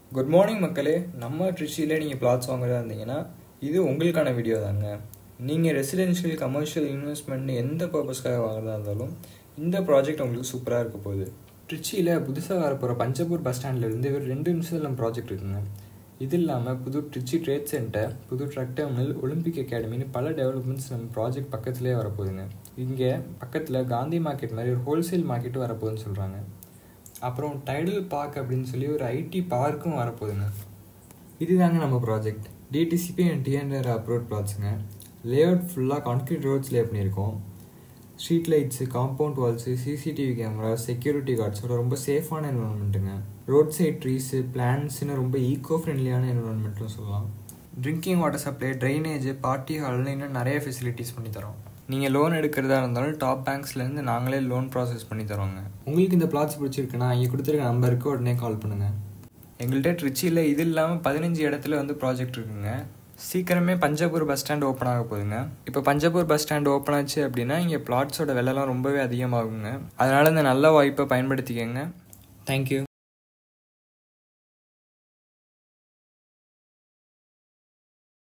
Good morning மக்களே. நம்ம ட்ரிச்சியில் நீங்கள் பிளாட்ஸ் வாங்குறதா இருந்தீங்கன்னா இது உங்களுக்கான வீடியோ தாங்க. நீங்கள் ரெசிடென்ஷியல் கமர்ஷியல் இன்வெஸ்ட்மெண்ட் எந்த பர்பஸ்க்காக வாங்குறதா இருந்தாலும் இந்த ப்ராஜெக்ட் உங்களுக்கு சூப்பராக இருக்க போகுது. ட்ரிச்சியில் புதுசாக வரப்போகிற பஞ்சப்பூர் பஸ் ஸ்டாண்ட்லேருந்து ஒரு 2 நிமிஷத்தில் நம்ம ப்ராஜெக்ட் இருக்குங்க. இது இல்லாமல் புது ட்ரிச்சி ட்ரேட் சென்டர், புது ட்ரக் டெர்மினல், ஒலிம்பிக் அகாடமின்னு பல டெவலப்மெண்ட்ஸ் நம்ம ப்ராஜெக்ட் பக்கத்துலேயே வரப்போகுதுங்க. இங்கே பக்கத்தில் காந்தி மார்க்கெட் மாதிரி ஒரு ஹோல்சேல் மார்க்கெட்டும் வரப்போகுதுன்னு சொல்கிறாங்க. அப்புறம் டைடல் பார்க் அப்படின்னு சொல்லி ஒரு ஐடி பார்க்கும் வரப்போகுதுங்க. இதுதாங்க நம்ம project. DTCP and TNR approved பிளாட்ஸுங்க. லேஅவுட் ஃபுல்லாக கான்க்ரீட் ரோட்ஸ் லே பண்ணியிருக்கோம். Street lights, compound walls, CCTV camera, security கார்ட்ஸோட ரொம்ப சேஃபான என்வரான்மெண்ட்டுங்க. ரோட் சைட் ட்ரீஸு, பிளான்ட்ஸ்னு ரொம்ப ஈக்கோ ஃப்ரெண்ட்லியான என்வரான்மெண்ட்டும் சொல்லலாம். Drinking water supply, drainage, party ஹால்னு இன்னும் நிறைய ஃபெசிலிட்டிஸ் பண்ணி தரோம். நீங்கள் லோன் எடுக்கிறதா இருந்தாலும் டாப் பேங்க்ஸ்லேருந்து நாங்களே லோன் ப்ராசஸ் பண்ணி தரோங்க. உங்களுக்கு இந்த பிளாட்ஸ் பிடிச்சிருக்குன்னா இங்கே கொடுத்துருக்க நம்பருக்கு உடனே கால் பண்ணுங்கள். எங்கள்கிட்ட ட்ரிச்சியில் இது இல்லாமல் 15 இடத்துல ப்ராஜெக்ட் இருக்குங்க. சீக்கிரமே பஞ்சப்பூர் பஸ் ஸ்டாண்ட் ஓப்பன் ஆக போகுதுங்க. இப்போ பஞ்சப்பூர் பஸ் ஸ்டாண்ட் ஓப்பன் ஆச்சு அப்படின்னா இங்கே பிளாட்ஸோட விலைலாம் ரொம்பவே அதிகமாகுங்க. அதனால் இந்த நல்ல வாய்ப்பை பயன்படுத்திக்கங்க. தேங்க்யூ.